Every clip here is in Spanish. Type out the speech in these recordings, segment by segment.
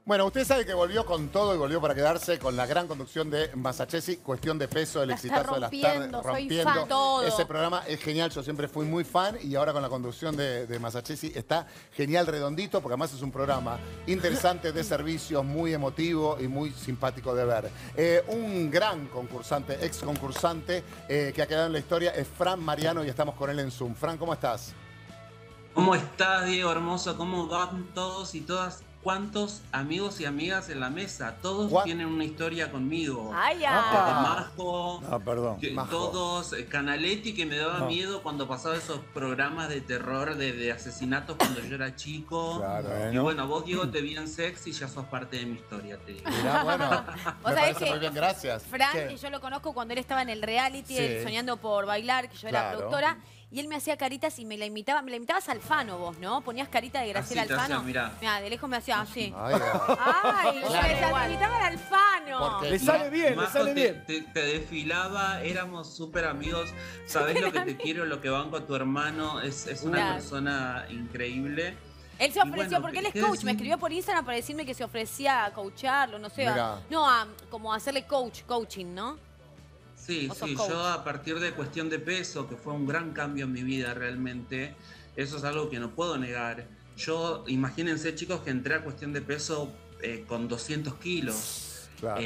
Bueno, usted sabe que volvió con todo y volvió para quedarse con la gran conducción de Masachesi, Cuestión de Peso, el exitazo de las tardes, soy fan, todo. Ese programa es genial, yo siempre fui muy fan y ahora con la conducción de Masachesi está genial, redondito, porque además es un programa interesante de servicios, muy emotivo y muy simpático de ver. Un gran concursante, ex concursante que ha quedado en la historia es Fran Mariano y estamos con él en Zoom. Fran, ¿cómo estás? ¿Cómo estás, Diego hermoso? ¿Cómo van todos y todas? ¿Cuántos amigos y amigas en la mesa? Todos tienen una historia conmigo. ¡Ay, ya! Majo, perdón. todos, Canaletti, que me daba miedo cuando pasaba esos programas de terror, de asesinatos cuando yo era chico. Claro, y bueno, vos, Diego, te vi en Sex y ya sos parte de mi historia, te digo. Mirá, bueno, ¿Vos me sabés parece que muy bien, gracias. Fran, ¿Qué? yo lo conozco cuando él estaba en el reality, Sí. Soñando por Bailar, que yo era Claro. productora, y él me hacía caritas y me la imitabas a Alfano vos, ¿no? Ponías carita de Graciela Así te Alfano. hacía, mirá. Mirá, de lejos me hacía así. Ay, ¡Ay! Yo Claro. decía, me imitaba al Alfano. Porque- Le sale bien, le Majo, sale bien. te desfilaba, éramos súper amigos. Sabés lo que te quiero, lo que banco a tu hermano. Es una Claro. persona increíble. Él se Y ofreció, bueno, porque él es ¿qué coach, decir? me escribió por Instagram para decirme que se ofrecía a coacharlo, no sé, Mirá. como hacerle coaching, ¿no? Sí, Vos sos sí, coach. yo a partir de Cuestión de Peso, que fue un gran cambio en mi vida realmente, eso es algo que no puedo negar. Yo, imagínense chicos que entré a Cuestión de Peso con 200 kilos. Claro.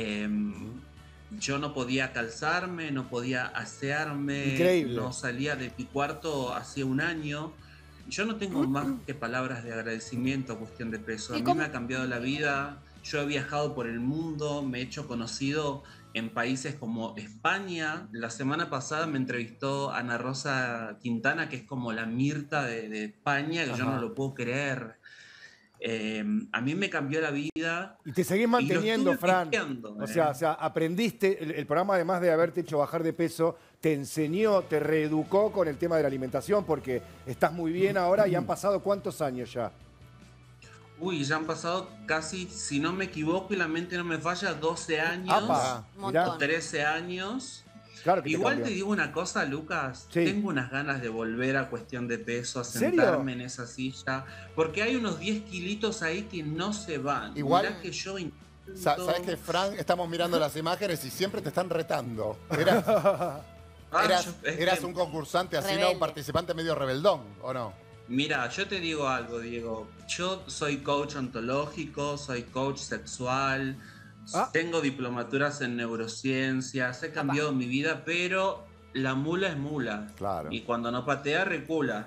Yo no podía calzarme, no podía asearme, Increíble. no salía de mi cuarto hacía un año. Yo no tengo más que palabras de agradecimiento a Cuestión de Peso. A ¿Y mí cómo? me ha cambiado la vida, yo he viajado por el mundo, me he hecho conocido en países como España. La semana pasada me entrevistó Ana Rosa Quintana, que es como la Mirta de España, que yo Ajá. no lo puedo creer. A mí me cambió la vida. Y te seguís manteniendo, estuve Fran. pisteando, O sea, aprendiste, el programa además de haberte hecho bajar de peso, te enseñó, te reeducó con el tema de la alimentación, porque estás muy bien ahora y han pasado ¿cuántos años ya? Uy, ya han pasado casi, si no me equivoco y la mente no me falla, 12 años, ¡Apa! Un Mirá, montón. 13 años. claro que Igual te cambió. digo una cosa, Lucas. Sí. Tengo unas ganas de volver a Cuestión de Peso, a ¿Serio? sentarme en esa silla. Porque hay unos 10 kilitos ahí que no se van. Igual- Mirá que yo intento- ¿Sabes que, Fran? Estamos mirando las imágenes y siempre te están retando. Eras, Ah, eras un concursante así, ¿no? Rebelde. Un participante medio rebeldón, ¿o no? Mira, yo te digo algo, Diego. Yo soy coach ontológico, soy coach sexual, Ah. tengo diplomaturas en neurociencias, he cambiado mi vida, pero la mula es mula. Claro. Y cuando no patea, recula.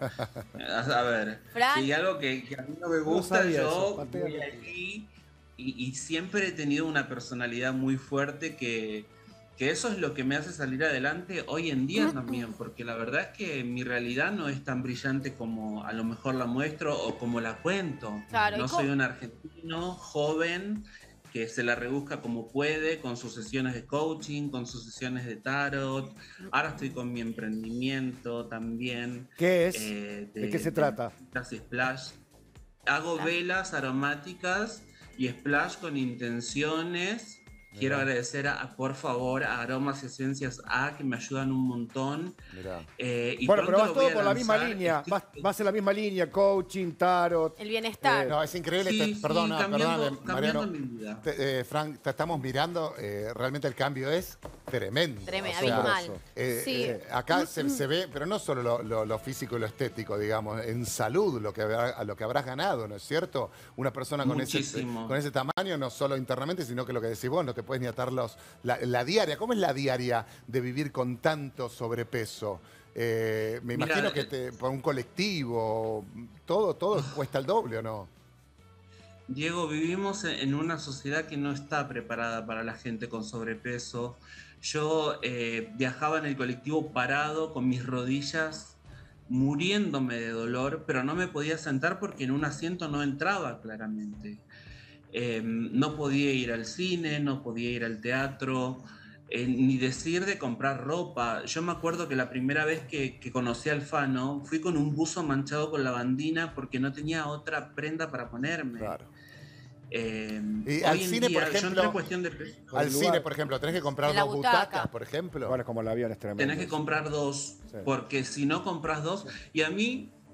A ver, Fran. si hay algo que a mí no me gusta, sabía yo eso, patea, voy recula. allí y siempre he tenido una personalidad muy fuerte que eso es lo que me hace salir adelante hoy en día también, porque la verdad es que mi realidad no es tan brillante como a lo mejor la muestro o como la cuento. Claro, No ¿y soy cómo? un argentino joven que se la rebusca como puede, con sus sesiones de coaching, con sus sesiones de tarot. Ahora estoy con mi emprendimiento también. ¿Qué es? ¿De qué se trata? Las splash. Hago velas aromáticas y splash con intenciones. Quiero agradecer por favor a Aromas y Esencias A, que me ayudan un montón. Mirá. Y Bueno, pero pronto vas lo todo voy a por la misma lanzar. línea, vas en la misma línea, coaching, tarot. El bienestar. No, es increíble. Sí, Perdona, cambiando Mariano. mi vida. Frank, te estamos mirando. Realmente el cambio es tremendo. Tremendo, O sea, abismal. Sí. Acá se ve, pero no solo lo físico y lo estético, digamos, en salud, lo que habrás ganado, ¿no es cierto? Una persona con Muchísimo. ese tamaño, no solo internamente, sino que lo que decís vos, no te puedes ni atar la diaria. ¿Cómo es la diaria de vivir con tanto sobrepeso? Me Mira, imagino que por un colectivo, todo cuesta el doble, ¿o no? Diego, vivimos en una sociedad que no está preparada para la gente con sobrepeso. Yo viajaba en el colectivo parado con mis rodillas muriéndome de dolor, pero no me podía sentar porque en un asiento no entraba claramente. No podía ir al cine, no podía ir al teatro, ni decir de comprar ropa. Yo me acuerdo que la primera vez que conocí a Alfano, fui con un buzo manchado con lavandina porque no tenía otra prenda para ponerme. Claro. Hoy al en cine, por día, yo ejemplo, entré en Cuestión de peso. Al el cine, lugar. por ejemplo, tenés que comprar En la dos butaca. butacas, por ejemplo. Bueno, como el avión es tremendo. Tenés que comprar dos, Sí. porque si no compras dos, y a mí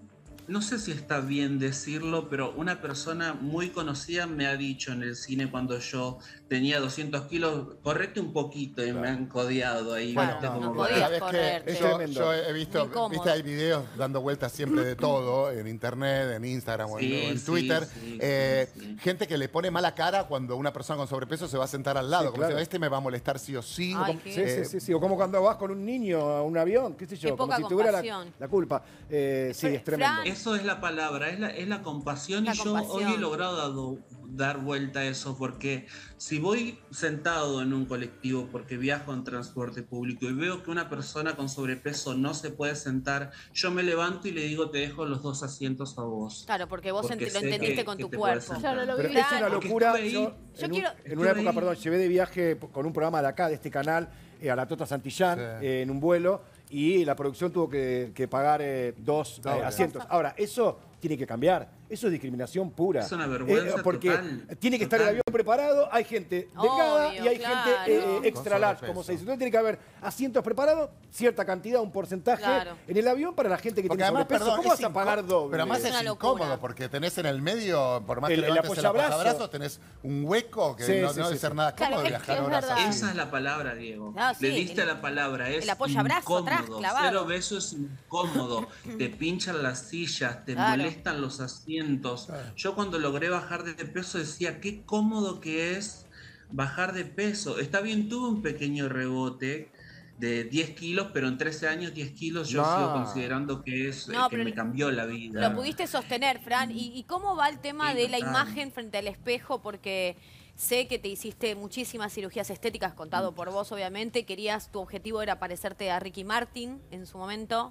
no sé si está bien decirlo, pero una persona muy conocida me ha dicho en el cine cuando yo tenía 200 kilos, correte un poquito, y me han codeado ahí. Bueno, ¿viste? no Como podías ¿sabés correrte. qué? Es tremendo. Yo he visto, Muy cómodo. viste, hay videos dando vueltas siempre de todo, en internet, en Instagram o en Sí, Twitter. sí, sí. Gente que le pone mala cara cuando una persona con sobrepeso se va a sentar al lado. Sí, como claro. si este me va a molestar sí o sí. Ay, Como- qué- Sí. O como cuando vas con un niño a un avión, qué sé yo, Qué como poca si tuviera compasión. la culpa. Sí, es tremendo. Fran, Eso es la palabra, es la compasión, La y yo hoy he compasión. logrado dar vuelta a eso, porque si voy sentado en un colectivo porque viajo en transporte público y veo que una persona con sobrepeso no se puede sentar, yo me levanto y le digo, te dejo los 2 asientos a vos. claro, porque vos Porque lo sé entendiste que- con que tu te puedes cuerpo. sentar. Claro, lo Pero viví. es una Porque locura. estuve ahí. Yo en, quiero- en una estuve época, ahí. perdón, llevé de viaje con un programa de acá, de este canal, a la Tota Santillán, Sí. en un vuelo, y la producción tuvo que pagar dos Doble. asientos. Ahora, eso tiene que cambiar. Eso es discriminación pura. Es una vergüenza porque total, tiene que estar el total. avión preparado, hay gente delgada Obvio, y hay claro. gente extra Con large, sobrepeso. como se dice. Entonces tiene que haber asientos preparados, cierta cantidad, un porcentaje Claro. en el avión para la gente que Porque tiene además, sobrepeso. perdón, ¿Cómo es vas a pagar doble? Pero además Es es una locura. incómodo porque tenés en el medio, por más que El levantes el apoyabrazo. apoyabrazo, tenés un hueco que Sí, no, sí, no debe sí, ser sí. nada Claro, cómodo es viajar que es horas verdad. así. Esa es la palabra, Diego. Ah, sí, Le diste la palabra, es el apoyabrazo atrás, incómodo. clavado. 0 besos es incómodo. Te pinchan las sillas, te Claro. molestan los asientos. Yo cuando logré bajar de peso decía, qué cómodo que es bajar de peso. Está bien, tuve un pequeño rebote de 10 kilos, pero en 13 años 10 kilos yo No. sigo considerando que es No, que pero me cambió la vida. Lo pudiste sostener, Fran. ¿Y cómo va el tema Sí, de la total. imagen frente al espejo? Porque sé que te hiciste muchísimas cirugías estéticas, contado por vos, obviamente. Tu objetivo era parecerte a Ricky Martin en su momento.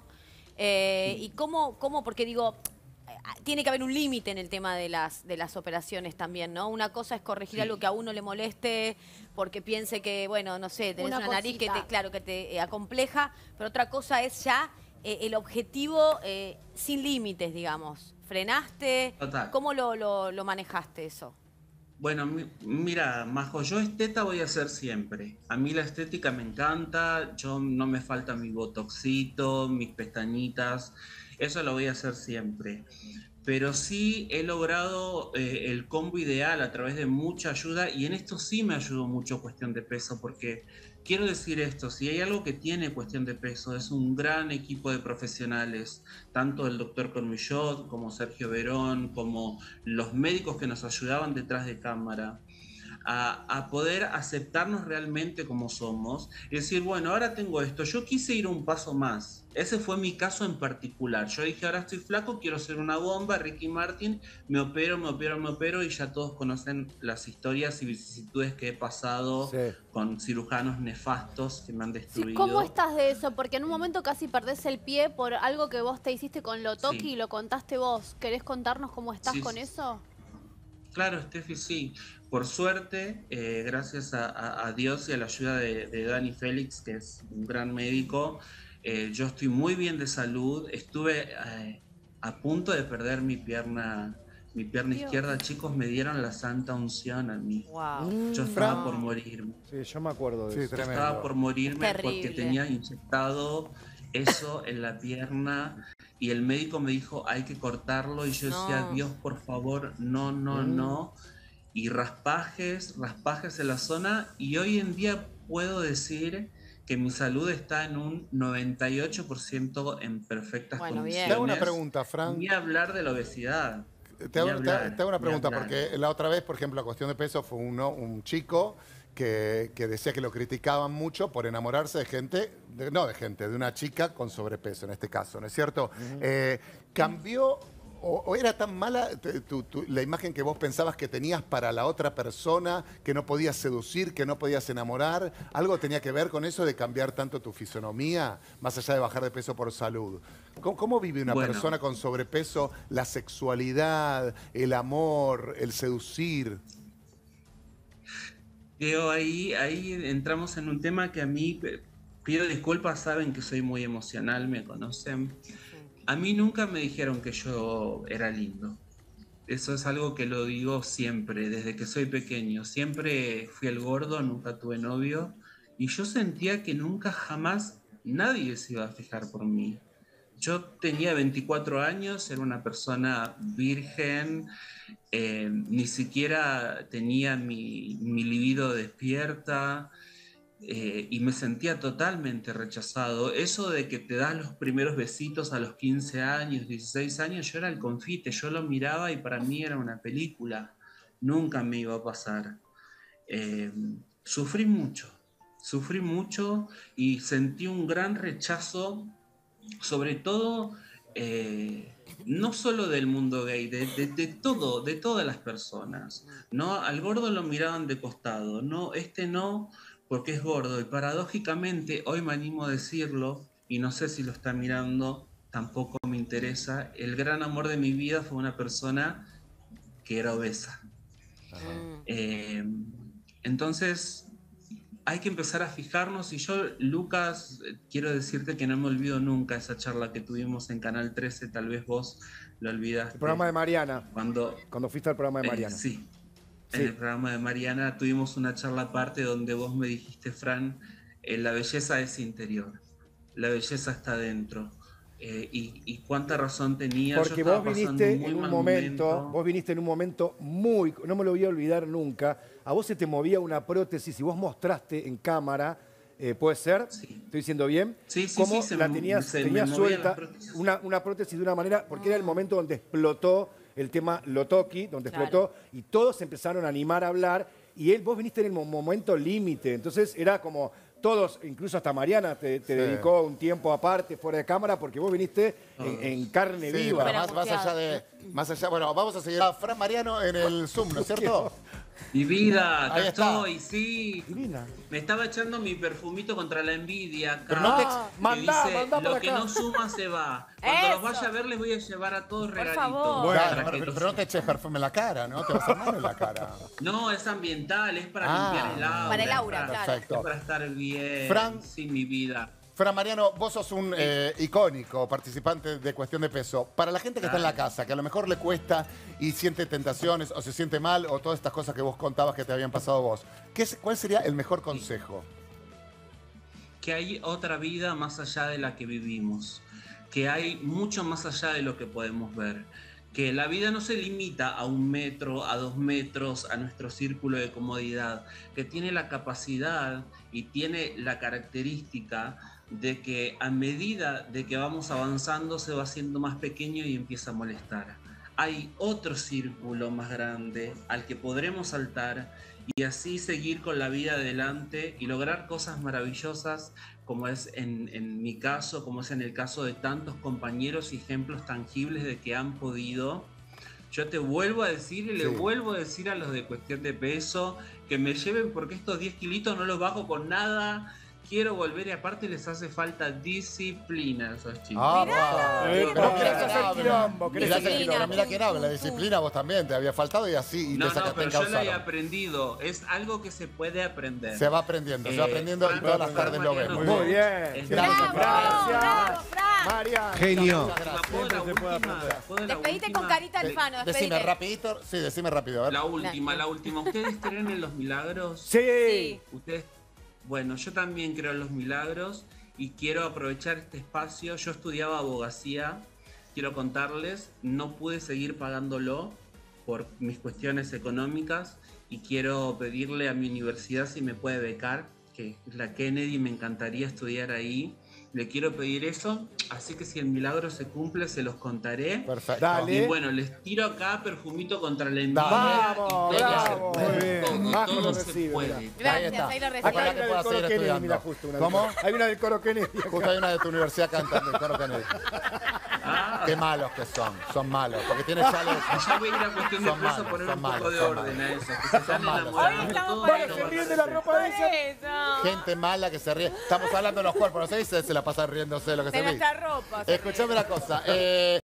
¿Y cómo? Porque digo, tiene que haber un límite en el tema de las operaciones también, ¿no? Una cosa es corregir Sí. algo que a uno le moleste porque piense que, bueno, no sé, tenés Una una nariz que cosita. claro, que te acompleja, pero otra cosa es ya el objetivo sin límites, digamos. ¿Frenaste? Total. ¿Cómo lo manejaste eso? Bueno, mira, Majo, yo esteta voy a ser siempre. A mí la estética me encanta, yo no me falta mi botoxito, mis pestañitas, eso lo voy a hacer siempre. Pero sí he logrado el combo ideal a través de mucha ayuda, y en esto sí me ayudó mucho cuestión de peso, porque quiero decir esto, si hay algo que tiene cuestión de peso, es un gran equipo de profesionales, tanto el doctor Cormillot como Sergio Verón, como los médicos que nos ayudaban detrás de cámara, a poder aceptarnos realmente como somos y decir, bueno, ahora tengo esto, yo quise ir un paso más. Ese fue mi caso en particular. Yo dije, ahora estoy flaco, quiero ser una bomba, Ricky Martin, me opero, y ya todos conocen las historias y vicisitudes que he pasado Sí. con cirujanos nefastos que me han Sí, destruido. ¿cómo estás de eso? Porque en un momento casi perdés el pie por algo que vos te hiciste con Lotoki Sí. y lo contaste vos. ¿Querés contarnos cómo estás Sí, con sí. eso? Claro, Steffi, sí. Por suerte, gracias a Dios y a la ayuda de Dani Félix, que es un gran médico, yo estoy muy bien de salud. Estuve a punto de perder mi pierna izquierda. Chicos, me dieron la santa unción a mí. Wow. Yo estaba por morirme. Sí, yo me acuerdo de Sí, eso. Yo tremendo. estaba por morirme Es terrible. porque tenía inyectado eso en la pierna, y el médico me dijo, hay que cortarlo, y yo decía, No. Dios, por favor, no, no. Y raspajes en la zona, y hoy en día puedo decir que mi salud está en un 98% en perfectas Bueno, bien. condiciones. Te hago una pregunta, Fran. Ni hablar de la obesidad. Te hago, Ni hablar, te hago una ni pregunta, hablar. porque la otra vez, por ejemplo, la cuestión de peso fue un chico que decía que lo criticaban mucho por enamorarse de gente, de una chica con sobrepeso en este caso, ¿no es cierto? ¿Cambió o era tan mala la imagen que vos pensabas que tenías para la otra persona, que no podías seducir, que no podías enamorar? ¿Algo tenía que ver con eso de cambiar tanto tu fisonomía, más allá de bajar de peso por salud? ¿Cómo vive una Bueno. persona con sobrepeso la sexualidad, el amor, el seducir? Diego, ahí entramos en un tema que a mí, pido disculpas, saben que soy muy emocional, me conocen. A mí nunca me dijeron que yo era lindo. Eso es algo que lo digo siempre, desde que soy pequeño. Siempre fui el gordo, nunca tuve novio, y yo sentía que nunca jamás nadie se iba a fijar por mí. Yo tenía 24 años, era una persona virgen, ni siquiera tenía mi libido despierta, y me sentía totalmente rechazado. Eso de que te das los primeros besitos a los 15 años, 16 años, yo era el confite, yo lo miraba y para mí era una película, nunca me iba a pasar. Sufrí mucho y sentí un gran rechazo, sobre todo, no solo del mundo gay, de todas las personas, ¿no? Al gordo lo miraban de costado, no, no, porque es gordo. Y paradójicamente, hoy me animo a decirlo, y no sé si lo está mirando, tampoco me interesa, el gran amor de mi vida fue una persona que era obesa. Entonces hay que empezar a fijarnos, y yo, Lucas, quiero decirte que no me olvido nunca esa charla que tuvimos en Canal 13, tal vez vos lo olvidaste. El programa de Mariana. Cuando fuiste al programa de Mariana. Sí, en el programa de Mariana tuvimos una charla aparte donde vos me dijiste, Fran, la belleza es interior, la belleza está dentro. Y cuánta razón tenía. Porque vos viniste en un momento muy, no me lo voy a olvidar nunca, a vos se te movía una prótesis y vos mostraste en cámara, ¿puede ser? Sí. ¿Estoy diciendo bien? Sí, ¿Cómo la tenías suelta, una prótesis de una manera, porque era el momento donde explotó el tema Lotoki, donde explotó, y todos empezaron a animar a hablar, y vos viniste en el momento límite, entonces era como... Todos, incluso hasta Mariana te dedicó un tiempo aparte, fuera de cámara, porque vos viniste en carne viva. Más allá, bueno, vamos a seguir a Fran Mariano en el Zoom, ¿no es cierto? Mi vida, acá Ahí está. estoy, sí. Divina. Me estaba echando mi perfumito contra la envidia acá. Pero no te mandá lo para que acá. no suma se va. Cuando los vaya a ver les voy a llevar a todos regalitos. favor. Bueno, Para que pero no te eches perfume en la cara, ¿no? Te vas a hacer mal en la cara. No, es ambiental, es para limpiar el aura. Para el aura, es Perfecto. Es para estar bien. Fran. Sí, mi vida. Fran Mariano, vos sos un icónico participante de Cuestión de Peso. Para la gente que está en la casa, que a lo mejor le cuesta y siente tentaciones o se siente mal o todas estas cosas que vos contabas que te habían pasado a vos, ¿cuál sería el mejor consejo? Que hay otra vida más allá de la que vivimos. Que hay mucho más allá de lo que podemos ver. Que la vida no se limita a 1 metro, a 2 metros, a nuestro círculo de comodidad. Que tiene la capacidad y tiene la característica de que a medida de que vamos avanzando se va haciendo más pequeño y empieza a molestar. Hay otro círculo más grande al que podremos saltar y así seguir con la vida adelante y lograr cosas maravillosas, como es en mi caso, como es en el caso de tantos compañeros y ejemplos tangibles de que han podido. Yo te vuelvo a decir y le vuelvo a decir a los de Cuestión de Peso que me lleven, porque estos 10 kilitos no los bajo con nada. Quiero volver y aparte les hace falta disciplina a esos chicos. Vos querés hacer quilombo, Disciplina, mira quién habla, la disciplina vos también te había faltado y así y No, te sacaste pero en yo lo causa. he aprendido. Es algo que se puede aprender. Se va aprendiendo y todas las tardes lo vemos. Muy bien. Gracias. Mariana. Genio. Siempre se puede aprender. Despedite con Carita Alfano, Decime despedite. rapidito, decime rápido. A ver. La última. ¿Ustedes creen en los milagros? Sí. ¿Ustedes? Bueno, yo también creo en los milagros y quiero aprovechar este espacio. Yo estudiaba abogacía, quiero contarles, no pude seguir pagándolo por mis cuestiones económicas y quiero pedirle a mi universidad si me puede becar, que es la Kennedy, me encantaría estudiar ahí. Le quiero pedir eso, así que si el milagro se cumple se los contaré. Perfecto. Dale. Y bueno, les tiro acá perfumito contra la envidia. Vamos, Y todo bravo, se puede, muy bien. Bajo todo lo se recibe, puede. mirá. Gracias, ahí lo Acá recibo. hay una del pueda Coro seguir Kennedy, estudiando. mira, justo una. ¿Cómo? Hay una del Coro Kennedy. Justo hay una de tu universidad cantando el Coro Kennedy. Qué malos que son malos, porque tienes ya los... Ya voy a ir a Cuestión de Son Peso malos, a poner son un poco malos, de son orden malos. a eso, que se están malos. enamorando Hoy estamos todos para y Bueno, no se van a ríen de la hacer. ropa de ella. Eso. Gente mala que se ríe. Estamos hablando de los cuerpos, ¿no sé? Se la pasan riéndose de lo que De se ríe. nuestra ropa. se Escuchame una cosa.